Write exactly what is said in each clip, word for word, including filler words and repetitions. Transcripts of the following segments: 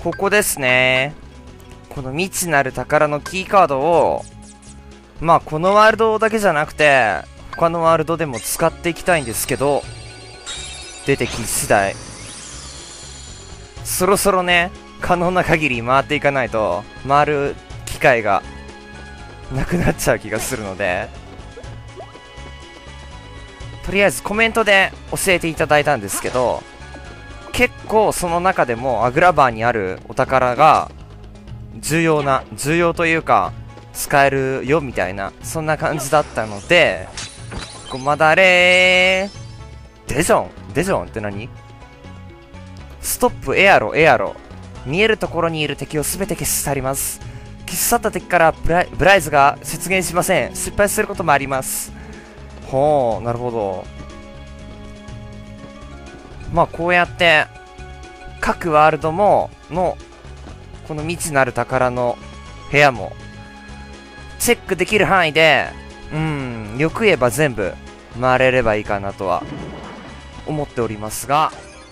ここですね。この未知なる宝のキーカードを、まあこのワールドだけじゃなくて、他のワールドでも使っていきたいんですけど、出てき次第、そろそろね、可能な限り回っていかないと、回る機会がなくなっちゃう気がするので、とりあえずコメントで教えていただいたんですけど、結構その中でもアグラバーにあるお宝が重要な、重要というか使えるよみたいな、そんな感じだったので、ごまだれーデジョンデジョンって何？ストップエアロエアロ、見えるところにいる敵を全て消し去ります。消し去った敵からブライ、ブライズが出現しません。失敗することもあります。ほう、なるほど。まあこうやって各ワールドものこの未知なる宝の部屋もチェックできる範囲で、うん、よく言えば全部回れればいいかなとは思っておりますが、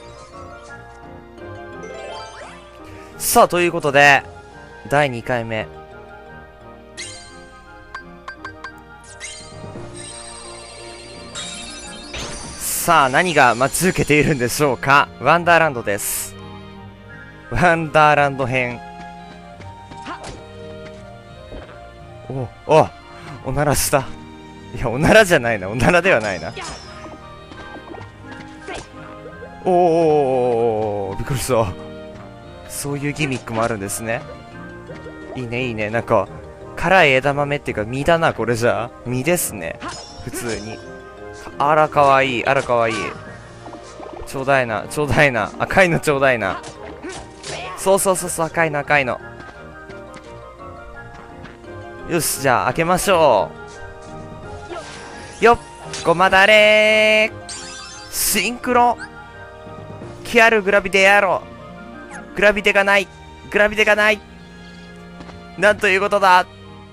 さあということでだいにかいめ、さあ何が待ち受けているんでしょうか。ワンダーランドです。ワンダーランド編。おおおならした。いやおならじゃないな、おならではないな。おーおーびっくりした。そういうギミックもあるんですね。いいねいいね。なんか辛い枝豆っていうか実だな、これじゃあ実ですね、普通に。あらかわいい、あらかわいい。ちょうだいなちょうだいな、赤いのちょうだいな。そうそうそうそう、赤いの赤いの。よし、じゃあ開けましょう。よっ、ごまだれーシンクロキアルグラビテやろ。グラビテがないグラビテがない、なんということだ。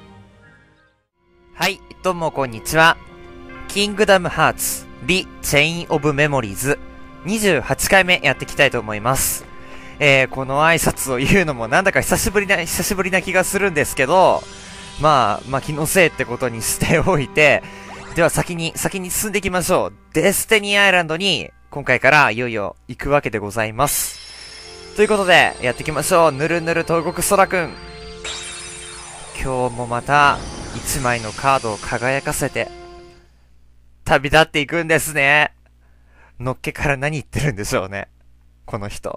はい、どうもこんにちは。キングダムハーツリ・チェイン・オブ・メモリーズにじゅうはちかいめやっていきたいと思います。えー、この挨拶を言うのもなんだか久しぶりな、久しぶりな気がするんですけど、まあ、まあ気のせいってことにしておいて、では先に、先に進んでいきましょう。デスティニーアイランドに今回からいよいよ行くわけでございます。ということで、やっていきましょう。ぬるぬる東国空くん。今日もまた一枚のカードを輝かせて旅立っていくんですね。のっけから何言ってるんでしょうね、この人。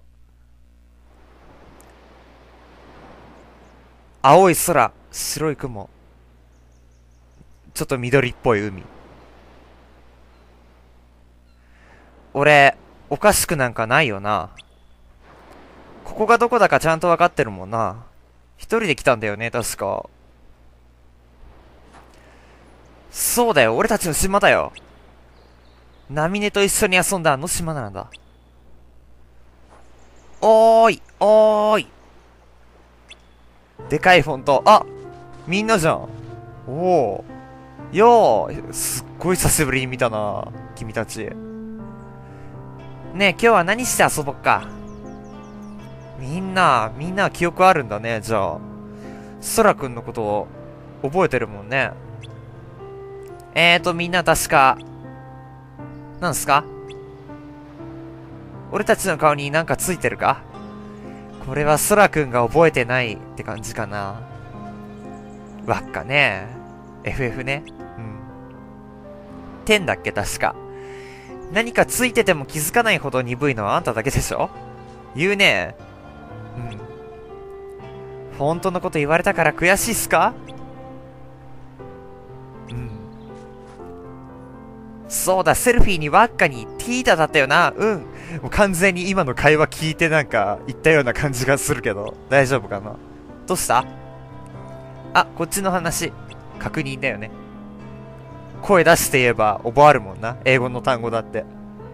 青い空、白い雲、ちょっと緑っぽい海。俺、おかしくなんかないよな。ここがどこだかちゃんとわかってるもんな。一人で来たんだよね、確か。そうだよ、俺たちの島だよ。ナミネと一緒に遊んだあの島なんだ。おーい、おーい。でかいフォント。あ、みんなじゃん。おお。よー、すっごい久しぶりに見たな、君たち。ねえ、今日は何して遊ぼっか。みんな、みんな記憶あるんだね、じゃあ。ソラくんのことを覚えてるもんね。えーと、みんな確か、なんすか？俺たちの顔になんかついてるか？これはソラくんが覚えてないって感じかな。わっかね。エフエフ ね。うん。じゅうだっけ確か。何かついてても気づかないほど鈍いのはあんただけでしょ？言うね。うん。フォントのこと言われたから悔しいっすか？うん。そうだ、セルフィーにワッカにティータだったよな。うん。もう完全に今の会話聞いてなんか言ったような感じがするけど、大丈夫かな？どうした？あ、こっちの話。確認だよね。声出して言えば覚わるもんな。英語の単語だって。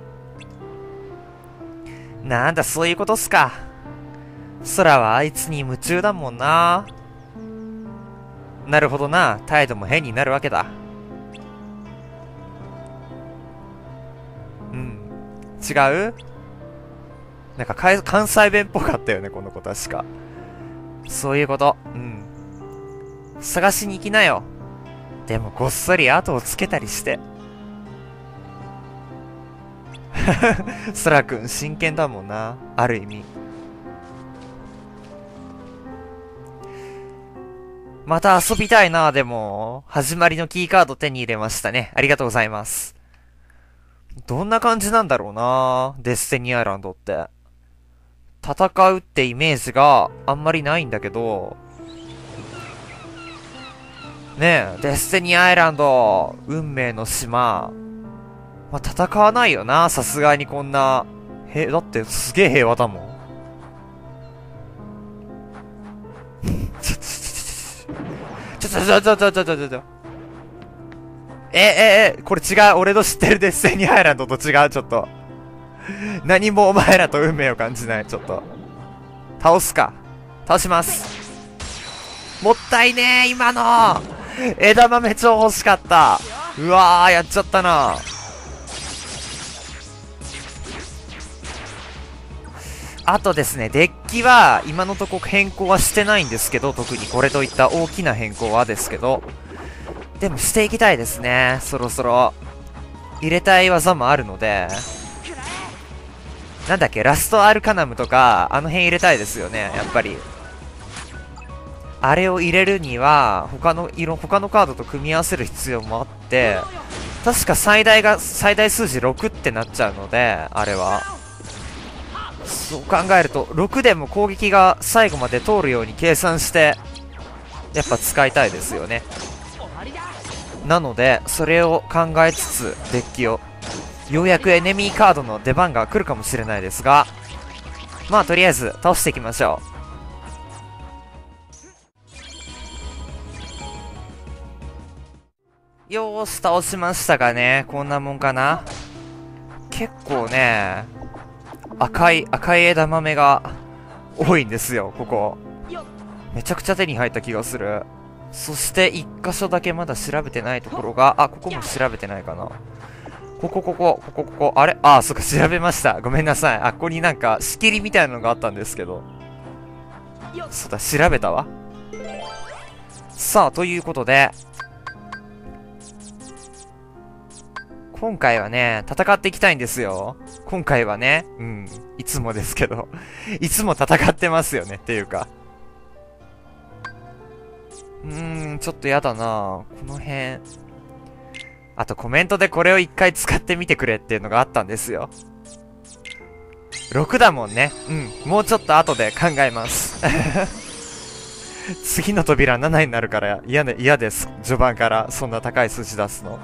なんだ、そういうことっすか。空はあいつに夢中だもんな。なるほどな。態度も変になるわけだ。うん。違う？ なんかかい関西弁っぽかったよね、この子確か。そういうこと。うん。探しに行きなよ。でもごっそり後をつけたりして。そらくん真剣だもんな。ある意味。また遊びたいな、でも。始まりのキーカード手に入れましたね。ありがとうございます。どんな感じなんだろうな、デスティニーアイランドって。戦うってイメージがあんまりないんだけど、ねえ、デスティニーアイランド、運命の島。まあ、戦わないよな、さすがにこんな。へ、だってすげえ平和だもん。ちょ、ちょ、ちょ、ちょ、ちょ、ちょ、ちょ、ちょ、ちょ、ちょ。え、え、え、これ違う。俺の知ってるデスティニーアイランドと違う、ちょっと。何もお前らと運命を感じない、ちょっと。倒すか。倒します。もったいねえ、今の枝豆超欲しかった。うわー、やっちゃったな。あとですね、デッキは今のとこ変更はしてないんですけど、特にこれといった大きな変更はですけど、でもしていきたいですね、そろそろ。入れたい技もあるので、なんだっけ、ラストアルカナムとか、あの辺入れたいですよね、やっぱり。あれを入れるには、他の色、他のカードと組み合わせる必要もあって、確か最大が、最大数字ろくってなっちゃうので、あれは。そう考えると、ろくでも攻撃が最後まで通るように計算して、やっぱ使いたいですよね。なので、それを考えつつ、デッキを、ようやくエネミーカードの出番が来るかもしれないですが、まあとりあえず倒していきましょう。よーし、倒しましたがね、こんなもんかな。結構ね、赤い、赤い枝豆が多いんですよ、ここ。めちゃくちゃ手に入った気がする。そして一箇所だけまだ調べてないところが、あ、ここも調べてないかな。ここ、ここ、ここ、ここ、あれあ、そっか、調べました。ごめんなさい。あ、ここになんか仕切りみたいなのがあったんですけど。そうだ、調べたわ。さあ、ということで、今回はね、戦っていきたいんですよ。今回はね、うん、いつもですけど、いつも戦ってますよね、っていうか。うーん、ちょっとやだなこの辺。あとコメントでこれを一回使ってみてくれっていうのがあったんですよ。ろくだもんね。うん、もうちょっと後で考えます。次の扉ななになるから嫌ね、嫌です。序盤からそんな高い数字出すの。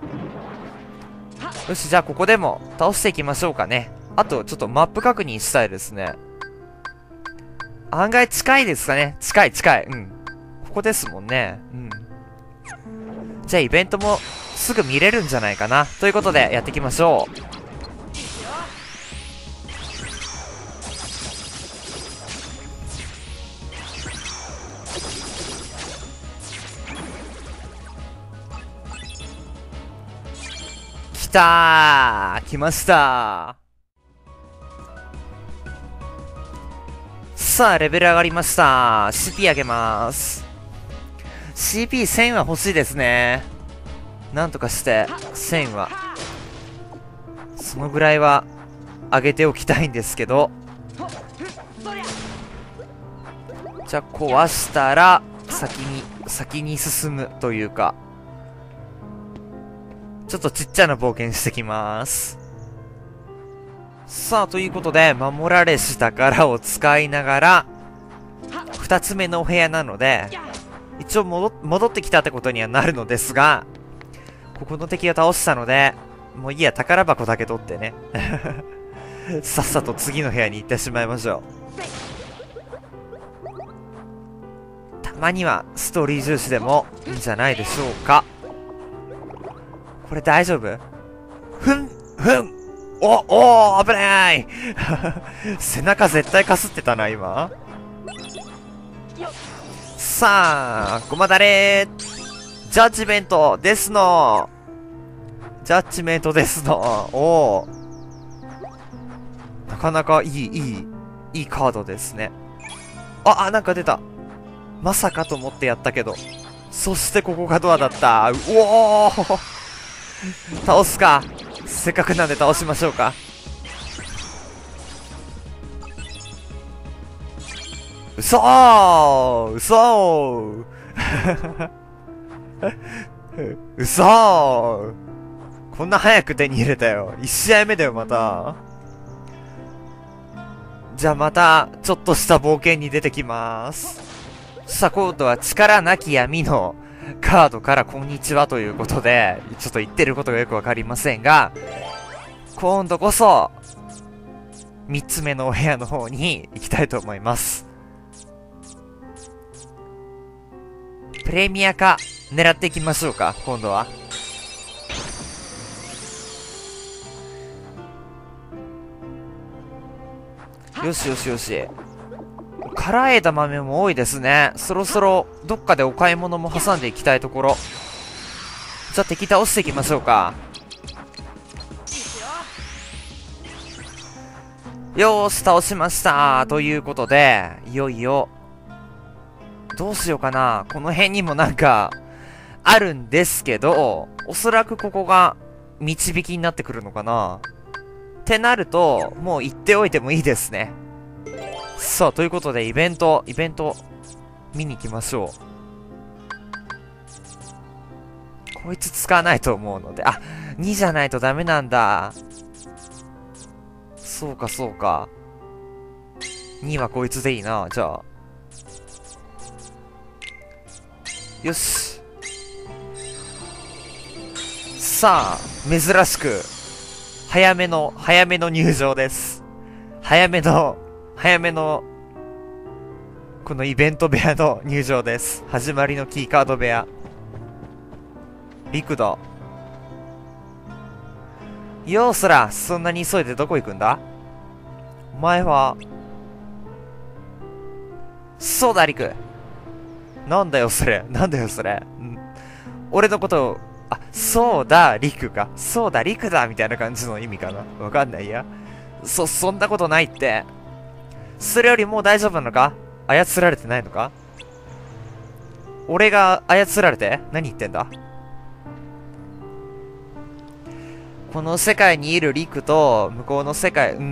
よし、じゃあここでも倒していきましょうかね。あと、ちょっとマップ確認したいですね。案外近いですかね。近い近い。うん。ここですもんね。うん。じゃあイベントもすぐ見れるんじゃないかな。ということで、やっていきましょう。来たー、来ましたー。さあ、レベル上がりました。シーピー 上げます。シーピーせん は欲しいですね。なんとかして、せんは。そのぐらいは、上げておきたいんですけど。じゃあ、壊したら、先に、先に進むというか。ちょっとちっちゃな冒険してきます。さあ、ということで、守られし宝を使いながら、二つ目のお部屋なので、一応戻、戻ってきたってことにはなるのですが、ここの敵を倒したので、もういいや、宝箱だけ取ってね。さっさと次の部屋に行ってしまいましょう。たまにはストーリー重視でもいいんじゃないでしょうか。これ大丈夫？ふんふんおおー危ない背中絶対かすってたな、今。さあ、ごまだれジャッジメントですのジャッジメントですのおーなかなかいい、いい、いいカードですね。あ、あ、なんか出た。まさかと思ってやったけど。そしてここがドアだった。うおー倒すか。せっかくなんで倒しましょうか。うそーうそーうそーこんな早く手に入れたよ。いち試合目だよ、また。じゃあまた、ちょっとした冒険に出てきまーす。さあ、今度は力なき闇のカードからこんにちはということで、ちょっと言ってることがよくわかりませんが、今度こそ、三つ目のお部屋の方に行きたいと思います。プレミア化、狙っていきましょうか、今度は。よしよしよし。辛い枝豆も多いですね。そろそろ、どっかでお買い物も挟んでいきたいところ。じゃあ敵倒していきましょうか。よーし、倒しました。ということで、いよいよ、どうしようかな。この辺にもなんか、あるんですけど、おそらくここが、導きになってくるのかな。ってなると、もう言っておいてもいいですね。さあ、ということで、イベント、イベント、見に行きましょう。こいつ使わないと思うので、あ、にじゃないとダメなんだ。そうか、そうか。にはこいつでいいな、じゃあ。よし。さあ、珍しく、早めの、早めの入場です。早めの、早めの、このイベント部屋の入場です。始まりのキーカード部屋。リクだ。よーそら、そんなに急いでどこ行くんだ？お前は、そうだ、リク。なんだよ、それ。なんだよ、それ。ん俺のことを、あ、そうだ、リクか。そうだ、リクだ、みたいな感じの意味かな。わかんないや。そ、そんなことないって。それよりもう大丈夫なのか？操られてないのか？俺が操られて何言ってんだ？この世界にいるリクと、向こうの世界、うん。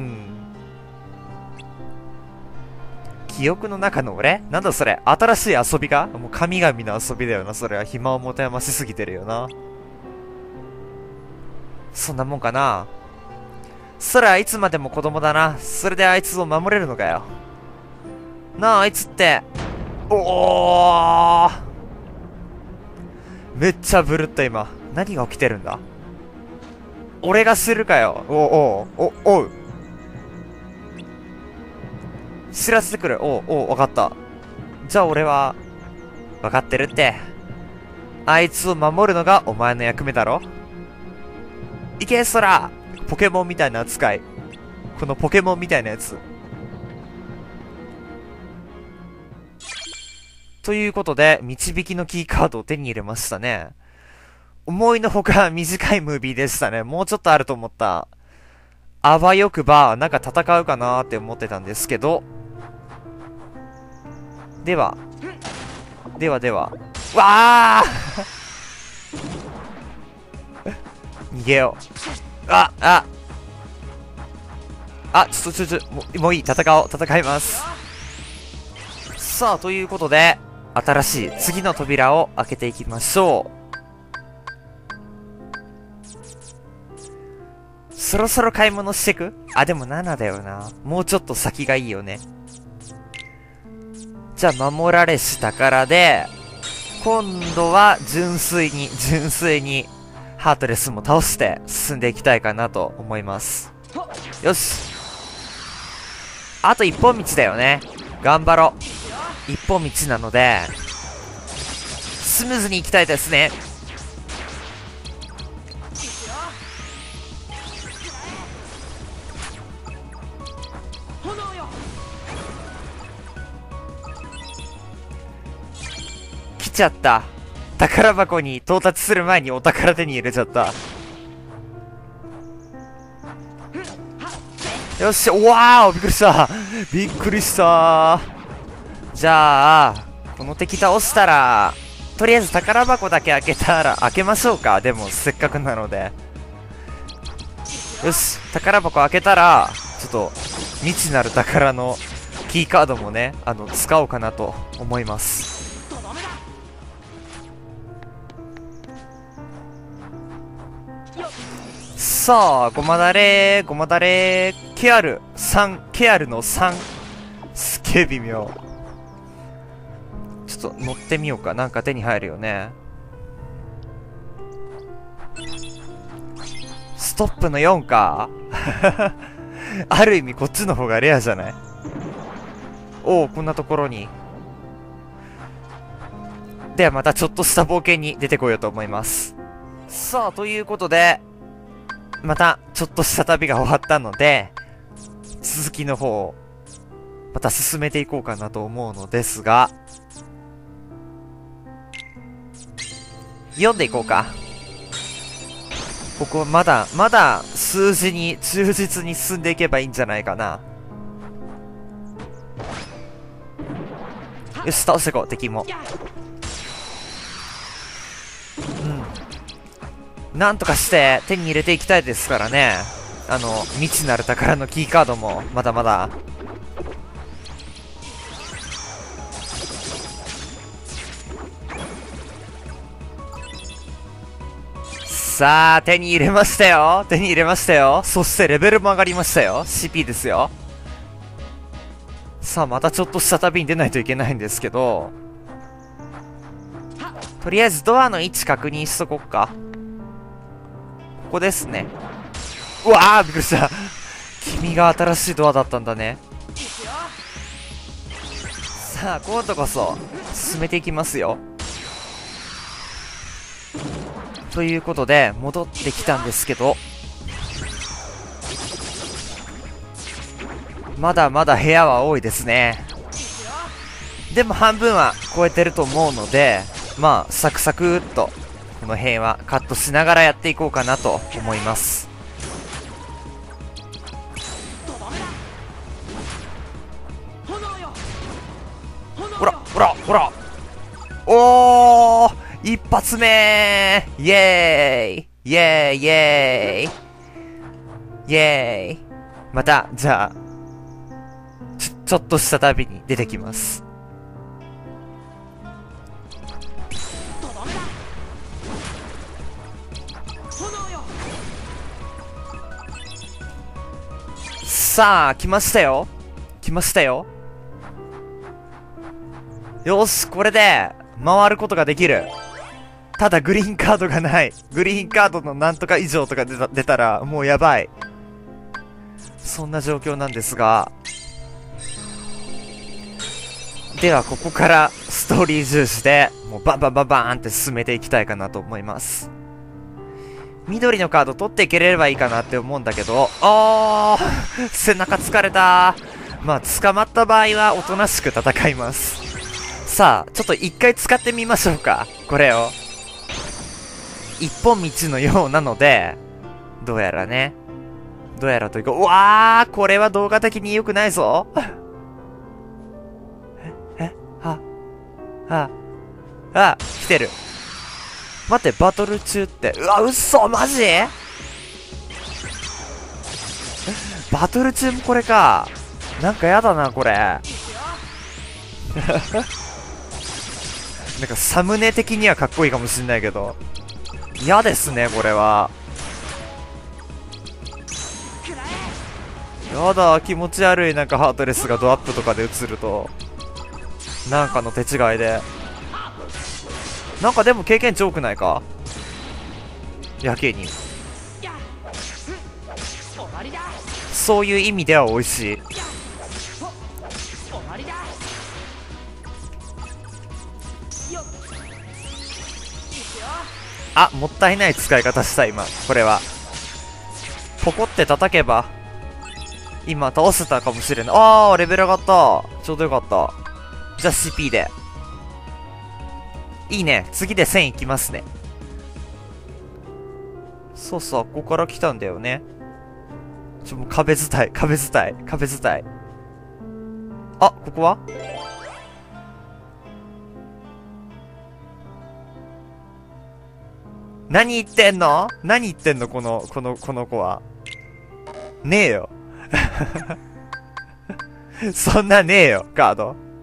記憶の中の俺？なんだそれ？新しい遊びか？もう神々の遊びだよな、それは。暇を持て余しすぎてるよな。そんなもんかな。そら、いつまでも子供だな。それであいつを守れるのかよ。なあ、あいつって。おーめっちゃブルった今。何が起きてるんだ？俺がするかよ。おおおおう。知らせてくる。おうおう、わかった。じゃあ俺は、わかってるって。あいつを守るのがお前の役目だろ？いけ、そら！ポケモンみたいな扱い。このポケモンみたいなやつ。ということで、導きのキーカードを手に入れましたね。思いのほか短いムービーでしたね。もうちょっとあると思った。あわよくば、なんか戦うかなーって思ってたんですけど。では。ではでは。わー逃げよう。あ、あ。あ、ちょっとちょっと、もう、もういい。戦おう。戦います。さあ、ということで、新しい次の扉を開けていきましょう。そろそろ買い物してく？あ、でもななだよな。もうちょっと先がいいよね。じゃあ、守られし宝で、今度は純粋に、純粋に、ハートレスも倒して進んでいきたいかなと思います。よし。あと一本道だよね。頑張ろう。一本道なので、スムーズに行きたいですね。来ちゃった。宝箱に到達する前にお宝手に入れちゃった。 よし、うわー、びっくりした。びっくりした。じゃあ、この敵倒したら、とりあえず宝箱だけ開けたら、開けましょうか。でも、せっかくなので。よし、宝箱開けたら、ちょっと、未知なる宝のキーカードもね、あの、使おうかなと思います。さあ、ごまだれごまだれケアルさん、ケアルのさん。すげえ微妙。ちょっと乗ってみようか。なんか手に入るよね。ストップのよんか。ある意味こっちの方がレアじゃない？おお、こんなところに。ではまたちょっとした冒険に出てこようと思います。さあ、ということで、またちょっとした旅が終わったので、続きの方をまた進めていこうかなと思うのですが、読んでいこうか。ここまだ、まだ数字に忠実に進んでいけばいいんじゃないかな。よし、倒していこう、敵も。うん。なんとかして手に入れていきたいですからね。あの、未知なる宝のキーカードも、まだまだ。さあ、手に入れましたよ。手に入れましたよ。そしてレベルも上がりましたよ。シーピー ですよ。さあ、またちょっとした旅に出ないといけないんですけど、とりあえずドアの位置確認しとこっか。ここですね。うわー、びっくりした。君が新しいドアだったんだね。さあ、今度こそ進めていきますよ。ということで戻ってきたんですけど、まだまだ部屋は多いですね。でも半分は超えてると思うので、まあサクサクっとこの辺はカットしながらやっていこうかなと思います。ほらほらほら、おー、一発目ー、イエーイイエーイイエーイイエーイ。またじゃあちょ、ちょっとした旅に出てきます。さあ、来ましたよ。来ましたよ。よし、これで回ることができる。ただグリーンカードがない。グリーンカードのなんとか以上とか出た、出たらもうやばい。そんな状況なんですが。ではここからストーリー重視でもうバンバンバンバーンって進めていきたいかなと思います。緑のカード取っていければいいかなって思うんだけど、あー背中疲れた。まあ捕まった場合はおとなしく戦います。さあちょっと一回使ってみましょうか、これを。一本道のようなので、どうやらね、どうやらというか、うわー、これは動画的に良くないぞ。え、え、あ、あ、あ、来てる。待って、バトル中って、うわ、嘘、マジ？バトル中もこれか。なんかやだな、これ。なんかサムネ的にはかっこいいかもしんないけど、嫌ですね、これは。やだ、気持ち悪い。なんかハートレスがドアップとかで映ると、なんかの手違いで。なんかでも経験値多くないか、やけに。そういう意味では美味しい。あ、もったいない使い方した今。これはポコって叩けば今倒せたかもしれない。あー、レベル上がった。ちょうどよかった。じゃあ シーピー でいいね。次でせんいきますね。そうそう、ここから来たんだよね。 ちょ、もう壁伝い、壁伝い、壁伝い。あ、ここは何言ってんの何言ってんのこの、この、この子は。ねえよ。そんなねえよ、カード。